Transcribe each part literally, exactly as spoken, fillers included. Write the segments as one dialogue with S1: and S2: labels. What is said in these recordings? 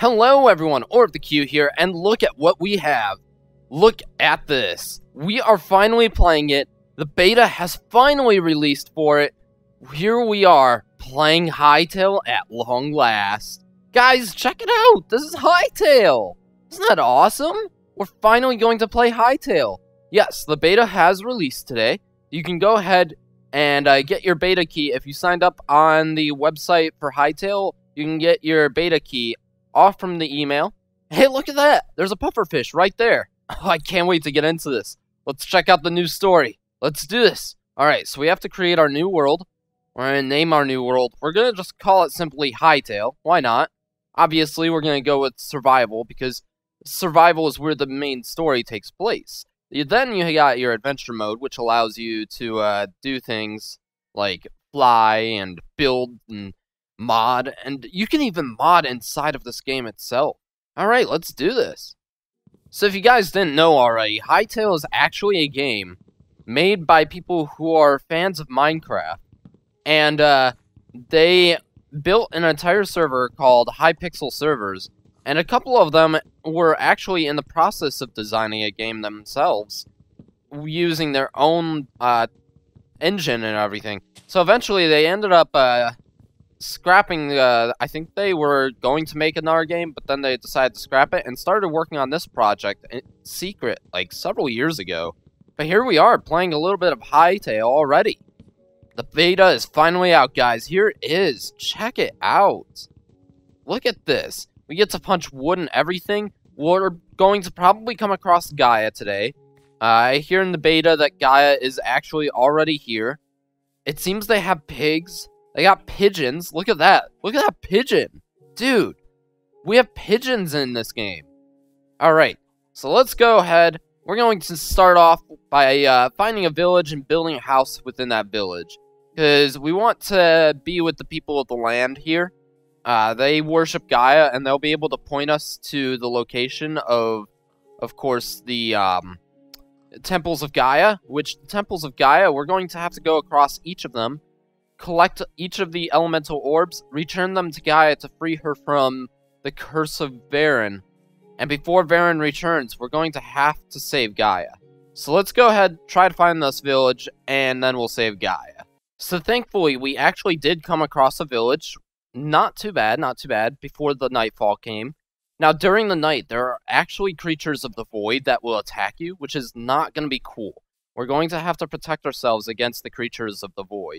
S1: Hello everyone, OrbTheQ here, and look at what we have. Look at this. We are finally playing it. The beta has finally released for it. Here we are, playing Hytale at long last. Guys, check it out! This is Hytale! Isn't that awesome? We're finally going to play Hytale. Yes, the beta has released today. You can go ahead and uh, get your beta key. If you signed up on the website for Hytale, you can get your beta key off from the email. Hey, look at that! There's a pufferfish right there. Oh, I can't wait to get into this. Let's check out the new story. Let's do this. Alright, so we have to create our new world. We're going to name our new world. We're going to just call it simply Hytale. Why not? Obviously, we're going to go with survival, because survival is where the main story takes place. Then you got your adventure mode, which allows you to uh, do things like fly and build and mod, and you can even mod inside of this game itself. Alright, let's do this. So if you guys didn't know already, Hytale is actually a game made by people who are fans of Minecraft, and uh, they built an entire server called Hypixel Servers, and a couple of them were actually in the process of designing a game themselves, using their own uh, engine and everything. So eventually they ended up uh, scrapping, uh, I think they were going to make another game, but then they decided to scrap it and started working on this project in secret, like several years ago. But here we are, playing a little bit of Hytale already. The beta is finally out, guys. Here it is. Check it out. Look at this. We get to punch wood and everything. We're going to probably come across Gaia today. Uh, I hear in the beta that Gaia is actually already here. It seems they have pigs. They got pigeons. Look at that. Look at that pigeon. Dude, we have pigeons in this game. Alright, so let's go ahead. We're going to start off by uh, finding a village and building a house within that village. Because we want to be with the people of the land here. Uh, they worship Gaia, and they'll be able to point us to the location of, of course, the um, temples of Gaia. Which, the temples of Gaia, we're going to have to go across each of them, collect each of the elemental orbs, return them to Gaia to free her from the curse of Varen. And before Varen returns, we're going to have to save Gaia. So let's go ahead, try to find this village, and then we'll save Gaia. So thankfully, we actually did come across a village. Not too bad, not too bad, before the nightfall came. Now, during the night, there are actually creatures of the void that will attack you, which is not going to be cool. We're going to have to protect ourselves against the creatures of the void.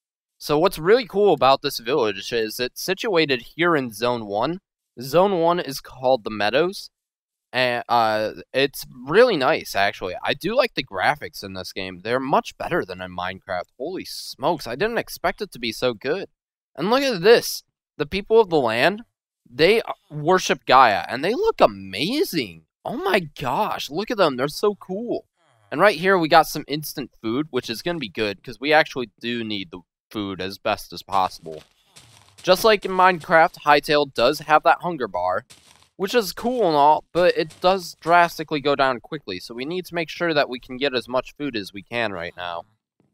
S1: So what's really cool about this village is it's situated here in Zone one. Zone one is called the Meadows, and uh, it's really nice, actually. I do like the graphics in this game. They're much better than in Minecraft. Holy smokes, I didn't expect it to be so good. And look at this. The people of the land, they worship Gaia, and they look amazing. Oh my gosh, look at them. They're so cool. And right here, we got some instant food, which is going to be good, because we actually do need the food as best as possible. Just like in Minecraft, Hytale does have that hunger bar, which is cool and all, but it does drastically go down quickly, so we need to make sure that we can get as much food as we can right now.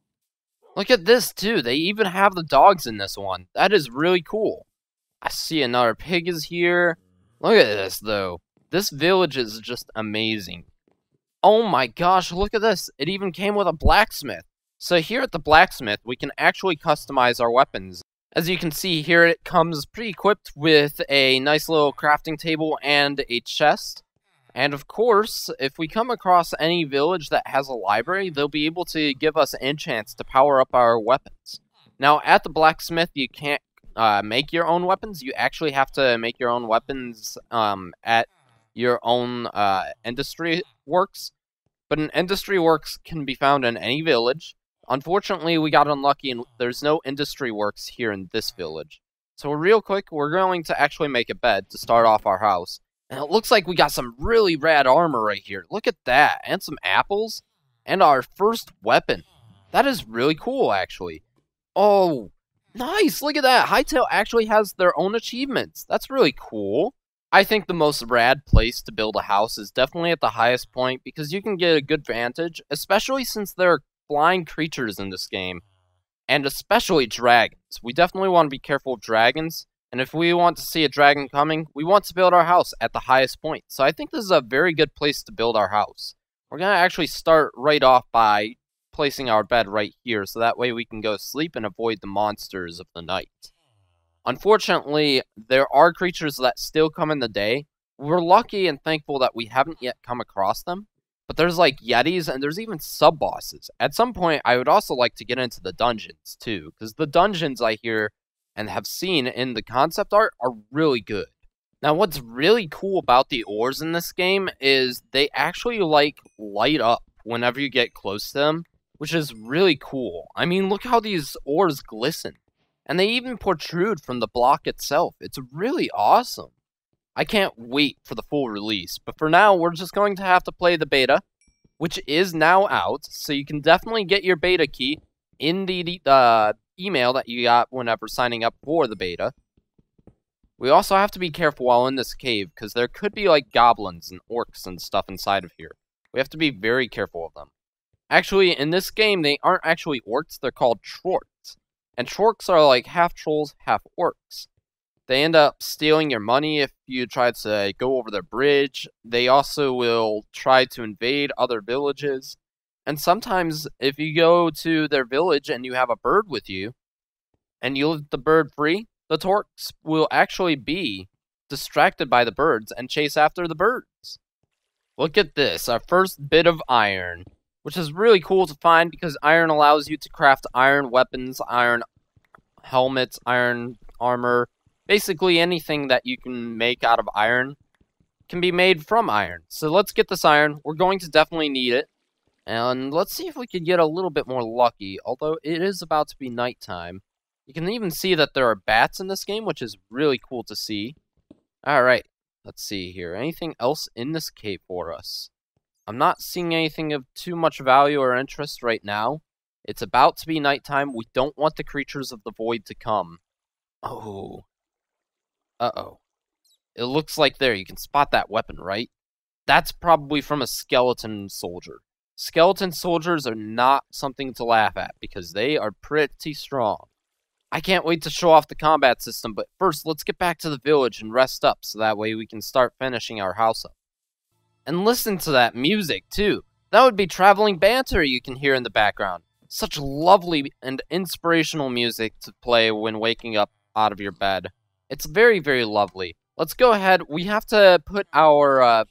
S1: Look at this, too. They even have the dogs in this one. That is really cool. I see another pig is here. Look at this, though. This village is just amazing. Oh my gosh, look at this. It even came with a blacksmith. So here at the blacksmith, we can actually customize our weapons. As you can see here, it comes pre-equipped with a nice little crafting table and a chest. And of course, if we come across any village that has a library, they'll be able to give us enchants to power up our weapons. Now, at the blacksmith, you can't uh, make your own weapons. You actually have to make your own weapons um, at your own uh, industry works. But an industry works can be found in any village. Unfortunately, we got unlucky and there's no industry works here in this village. So real quick, we're going to actually make a bed to start off our house. And it looks like we got some really rad armor right here. Look at that. And some apples. And our first weapon. That is really cool, actually. Oh, nice. Look at that. Hytale actually has their own achievements. That's really cool. I think the most rad place to build a house is definitely at the highest point, because you can get a good vantage, especially since there are flying creatures in this game. And especially dragons. We definitely want to be careful of dragons. And if we want to see a dragon coming, we want to build our house at the highest point. So I think this is a very good place to build our house. We're going to actually start right off by placing our bed right here, so that way we can go sleep and avoid the monsters of the night. Unfortunately, there are creatures that still come in the day. We're lucky and thankful that we haven't yet come across them. But there's like Yetis, and there's even sub-bosses. At some point, I would also like to get into the dungeons, too. Because the dungeons I hear and have seen in the concept art are really good. Now, what's really cool about the ores in this game is they actually, like, light up whenever you get close to them, which is really cool. I mean, look how these ores glisten. And they even protrude from the block itself. It's really awesome. I can't wait for the full release, but for now, we're just going to have to play the beta, which is now out, so you can definitely get your beta key in the uh, email that you got whenever signing up for the beta. We also have to be careful while in this cave, because there could be, like, goblins and orcs and stuff inside of here. We have to be very careful of them. Actually, in this game, they aren't actually orcs, they're called trorks. And trorks are, like, half trolls, half orcs. They end up stealing your money if you try to go over their bridge. They also will try to invade other villages. And sometimes, if you go to their village and you have a bird with you, and you let the bird free, the Torks will actually be distracted by the birds and chase after the birds. Look at this, our first bit of iron, which is really cool to find because iron allows you to craft iron weapons, iron helmets, iron armor. Basically, anything that you can make out of iron can be made from iron. So let's get this iron. We're going to definitely need it. And let's see if we can get a little bit more lucky, although it is about to be nighttime. You can even see that there are bats in this game, which is really cool to see. Alright, let's see here. Anything else in this cave for us? I'm not seeing anything of too much value or interest right now. It's about to be nighttime. We don't want the creatures of the void to come. Oh. Uh-oh. It looks like there, you can spot that weapon, right? That's probably from a skeleton soldier. Skeleton soldiers are not something to laugh at, because they are pretty strong. I can't wait to show off the combat system, but first, let's get back to the village and rest up, so that way we can start finishing our house up. And listen to that music, too. That would be traveling banter you can hear in the background. Such lovely and inspirational music to play when waking up out of your bed. It's very, very lovely. Let's go ahead. We have to put our, uh...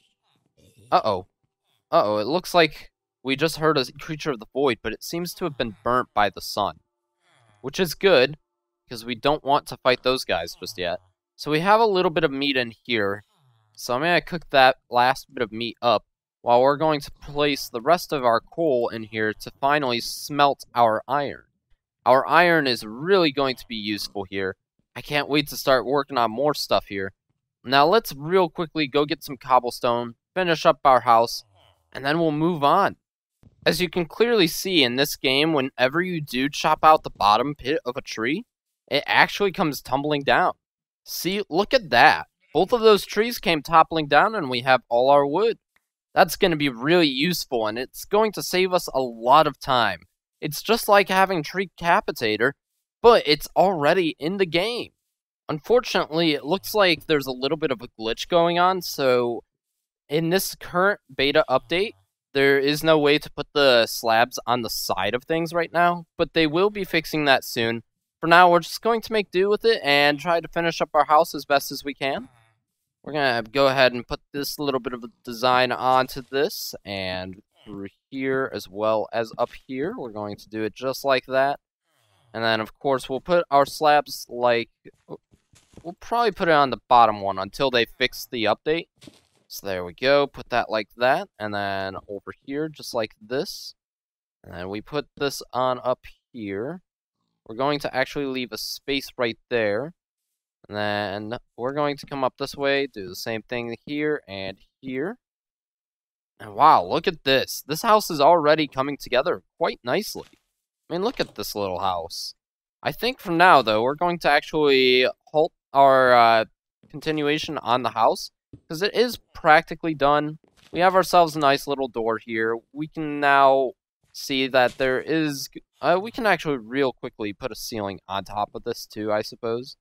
S1: Uh-oh. Uh-oh, it looks like we just heard a creature of the void, but it seems to have been burnt by the sun. Which is good, because we don't want to fight those guys just yet. So we have a little bit of meat in here. So I'm going to cook that last bit of meat up, while we're going to place the rest of our coal in here to finally smelt our iron. Our iron is really going to be useful here. I can't wait to start working on more stuff here. Now let's real quickly go get some cobblestone, finish up our house, and then we'll move on. As you can clearly see in this game, whenever you do chop out the bottom pit of a tree, it actually comes tumbling down. See, look at that. Both of those trees came toppling down and we have all our wood. That's going to be really useful and it's going to save us a lot of time. It's just like having Tree Capitator, but it's already in the game. Unfortunately, it looks like there's a little bit of a glitch going on, so in this current beta update, there is no way to put the slabs on the side of things right now, but they will be fixing that soon. For now, we're just going to make do with it and try to finish up our house as best as we can. We're going to go ahead and put this little bit of a design onto this, and through here as well as up here. We're going to do it just like that. And then, of course, we'll put our slabs like... We'll probably put it on the bottom one until they fix the update. So there we go. Put that like that. And then over here, just like this. And then we put this on up here. We're going to actually leave a space right there. And then we're going to come up this way, do the same thing here and here. And wow, look at this. This house is already coming together quite nicely. I mean, look at this little house. I think for now, though, we're going to actually halt our uh, continuation on the house, because it is practically done. We have ourselves a nice little door here. We can now see that there is... Uh, we can actually real quickly put a ceiling on top of this, too, I suppose.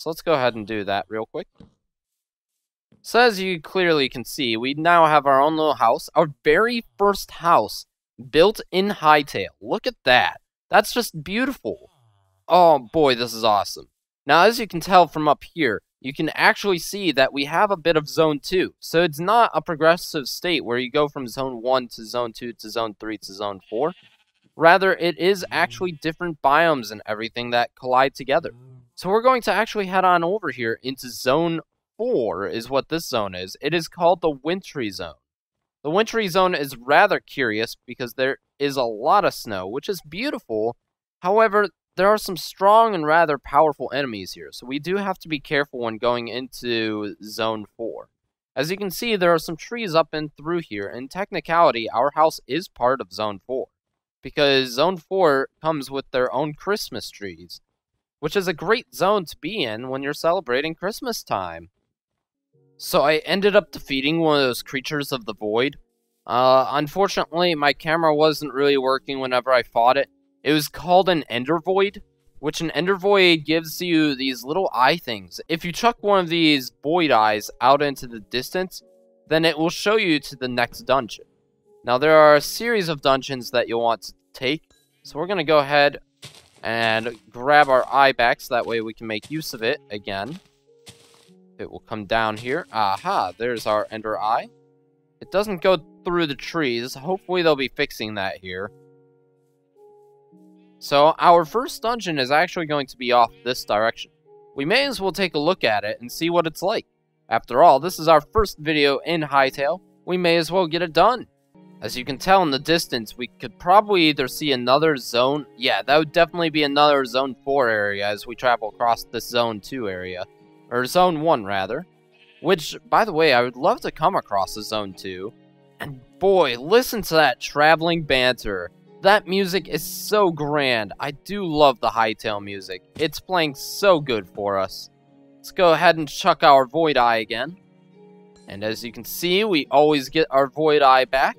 S1: So let's go ahead and do that real quick. So as you clearly can see, we now have our own little house. Our very first house built in Hytale. Look at that. That's just beautiful. Oh boy, this is awesome. Now as you can tell from up here, you can actually see that we have a bit of Zone two. So it's not a progressive state where you go from Zone one to Zone two to Zone three to Zone four. Rather, it is actually different biomes and everything that collide together. So we're going to actually head on over here into Zone four is what this zone is. It is called the Wintry Zone. The Wintry Zone is rather curious because there is a lot of snow, which is beautiful. However, there are some strong and rather powerful enemies here, so we do have to be careful when going into Zone four. As you can see, there are some trees up and through here. In technicality, our house is part of Zone four, because Zone four comes with their own Christmas trees, which is a great zone to be in when you're celebrating Christmas time. So I ended up defeating one of those creatures of the void. Uh, unfortunately, my camera wasn't really working whenever I fought it. It was called an Ender Void, which an Ender Void gives you these little eye things. If you chuck one of these void eyes out into the distance, then it will show you to the next dungeon. Now, there are a series of dungeons that you'll want to take, so we're going to go ahead and grab our eye back so that way we can make use of it again. It will come down here. Aha, there's our Ender Eye. It doesn't go through the trees. Hopefully they'll be fixing that here. So our first dungeon is actually going to be off this direction. We may as well take a look at it and see what it's like. After all, this is our first video in Hytale. We may as well get it done. As you can tell in the distance, we could probably either see another zone. Yeah, that would definitely be another Zone four area as we travel across this Zone two area. Or Zone one, rather. Which, by the way, I would love to come across a Zone two. And boy, listen to that traveling banter. That music is so grand. I do love the Hytale music. It's playing so good for us. Let's go ahead and chuck our Void Eye again. And as you can see, we always get our Void Eye back.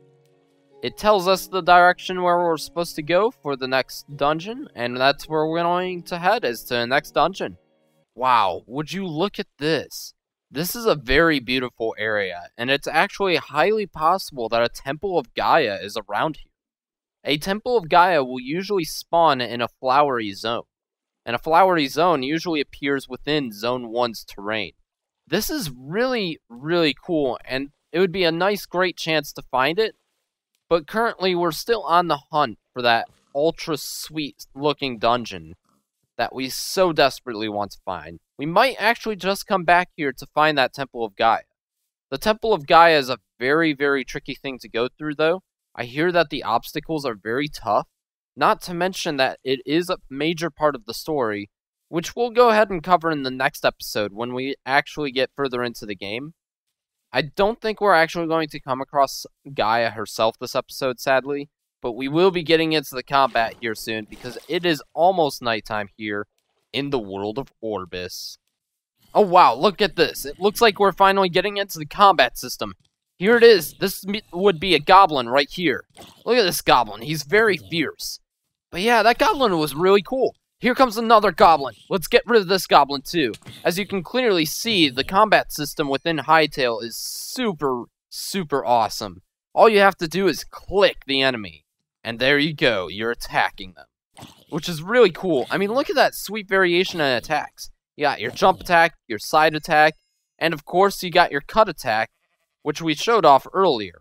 S1: It tells us the direction where we're supposed to go for the next dungeon, and that's where we're going to head, is to the next dungeon. Wow, would you look at this? This is a very beautiful area, and it's actually highly possible that a Temple of Gaia is around here. A Temple of Gaia will usually spawn in a flowery zone, and a flowery zone usually appears within Zone one's terrain. This is really, really cool, and it would be a nice, great chance to find it, but currently we're still on the hunt for that ultra-sweet-looking dungeon that we so desperately want to find. We might actually just come back here to find that Temple of Gaia. The Temple of Gaia is a very, very tricky thing to go through, though. I hear that the obstacles are very tough, not to mention that it is a major part of the story, which we'll go ahead and cover in the next episode when we actually get further into the game. I don't think we're actually going to come across Gaia herself this episode, sadly, but we will be getting into the combat here soon because it is almost nighttime here in the world of Orbis. Oh wow, look at this. It looks like we're finally getting into the combat system. Here it is. This would be a goblin right here. Look at this goblin. He's very fierce. But yeah, that goblin was really cool. Here comes another goblin. Let's get rid of this goblin too. As you can clearly see, the combat system within Hytale is super, super awesome. All you have to do is click the enemy. And there you go. You're attacking them. Which is really cool. I mean, look at that sweet variation in attacks. You got your jump attack, your side attack, and of course you got your cut attack, which we showed off earlier.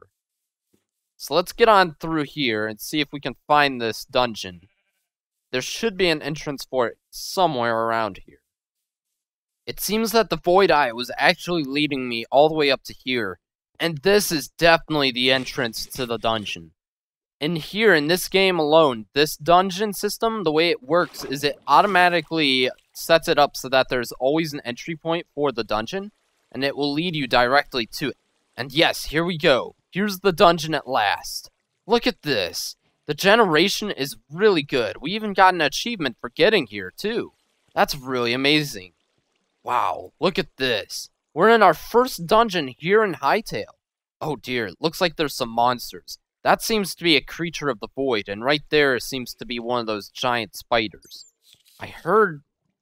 S1: So let's get on through here and see if we can find this dungeon. There should be an entrance for it somewhere around here. It seems that the Void Eye was actually leading me all the way up to here, and this is definitely the entrance to the dungeon. And here, in this game alone, this dungeon system, the way it works is it automatically sets it up so that there's always an entry point for the dungeon, and it will lead you directly to it. And yes, here we go. Here's the dungeon at last. Look at this. The generation is really good. We even got an achievement for getting here, too. That's really amazing. Wow, look at this. We're in our first dungeon here in Hytale. Oh dear, looks like there's some monsters. That seems to be a creature of the void, and right there seems to be one of those giant spiders. I heard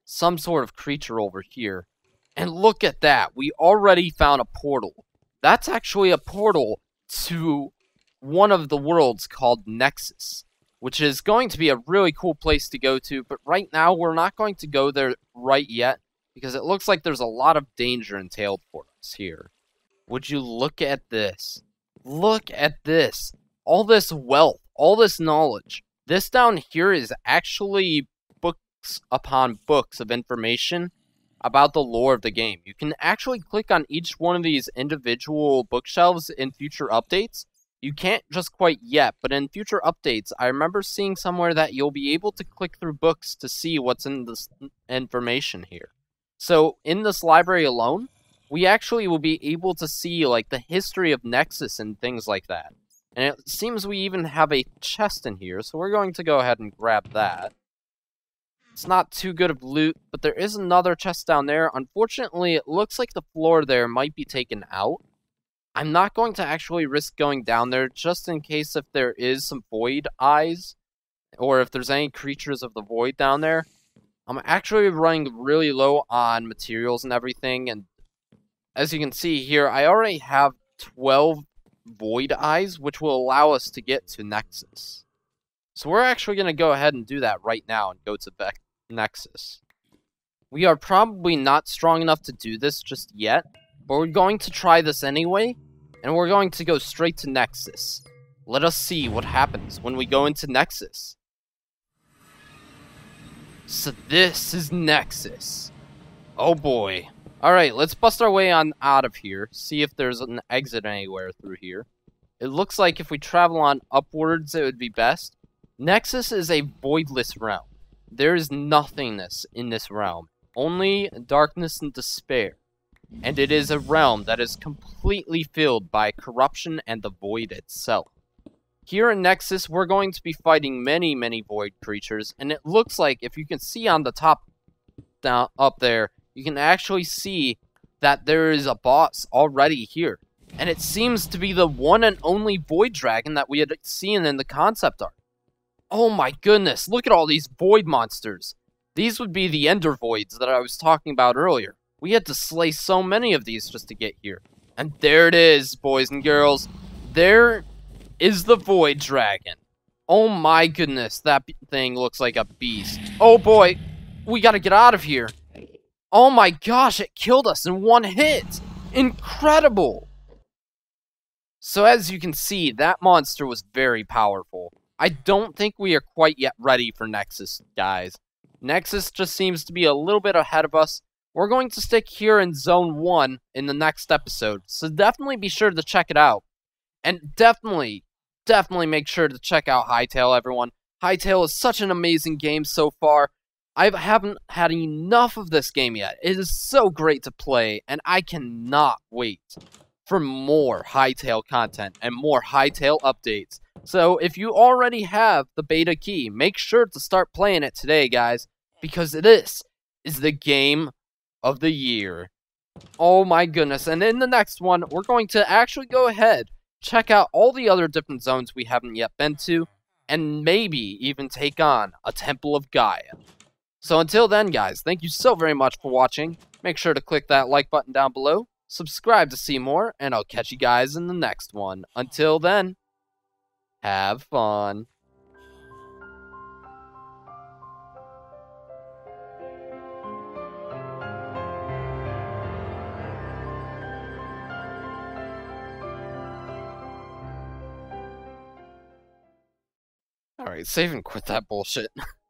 S1: some sort of creature over here. And look at that, we already found a portal. That's actually a portal to one of the worlds called Nexus, which is going to be a really cool place to go to, but right now we're not going to go there right yet, because it looks like there's a lot of danger entailed for us here. Would you look at this? Look at this. All this wealth, all this knowledge. This down here is actually books upon books of information about the lore of the game. You can actually click on each one of these individual bookshelves in future updates. You can't just quite yet, but in future updates, I remember seeing somewhere that you'll be able to click through books to see what's in this information here. So, in this library alone, we actually will be able to see, like, the history of Nexus and things like that. And it seems we even have a chest in here, so we're going to go ahead and grab that. It's not too good of loot, but there is another chest down there. Unfortunately, it looks like the floor there might be taken out. I'm not going to actually risk going down there, just in case if there is some void eyes, or if there's any creatures of the void down there. I'm actually running really low on materials and everything, and as you can see here, I already have twelve void eyes, which will allow us to get to Nexus. So we're actually going to go ahead and do that right now and go to Be- Nexus. We are probably not strong enough to do this just yet, but we're going to try this anyway, and we're going to go straight to Nexus. Let us see what happens when we go into Nexus. So this is Nexus. Oh boy. Alright, let's bust our way on out of here, see if there's an exit anywhere through here. It looks like if we travel on upwards, it would be best. Nexus is a voidless realm. There is nothingness in this realm, only darkness and despair. And it is a realm that is completely filled by corruption and the void itself. Here in Nexus, we're going to be fighting many, many void creatures, and it looks like, if you can see on the top down up there, you can actually see that there is a boss already here. And it seems to be the one and only void dragon that we had seen in the concept art. Oh my goodness, look at all these void monsters. These would be the ender voids that I was talking about earlier. We had to slay so many of these just to get here. And there it is, boys and girls. There is the void dragon. Oh my goodness, that thing looks like a beast. Oh boy, we gotta get out of here. Oh my gosh, it killed us in one hit! Incredible! So as you can see, that monster was very powerful. I don't think we are quite yet ready for Nexus, guys. Nexus just seems to be a little bit ahead of us. We're going to stick here in Zone one in the next episode, so definitely be sure to check it out. And definitely, definitely make sure to check out Hytale, everyone. Hytale is such an amazing game so far. I haven't had enough of this game yet. It is so great to play, and I cannot wait for more Hytale content and more Hytale updates. So if you already have the beta key, make sure to start playing it today, guys, because this is the game of the year. Oh my goodness, and in the next one, we're going to actually go ahead, check out all the other different zones we haven't yet been to, and maybe even take on a Temple of Gaia. So until then, guys, thank you so very much for watching. Make sure to click that like button down below, subscribe to see more, and I'll catch you guys in the next one. Until then, have fun. Alright, save and quit that bullshit.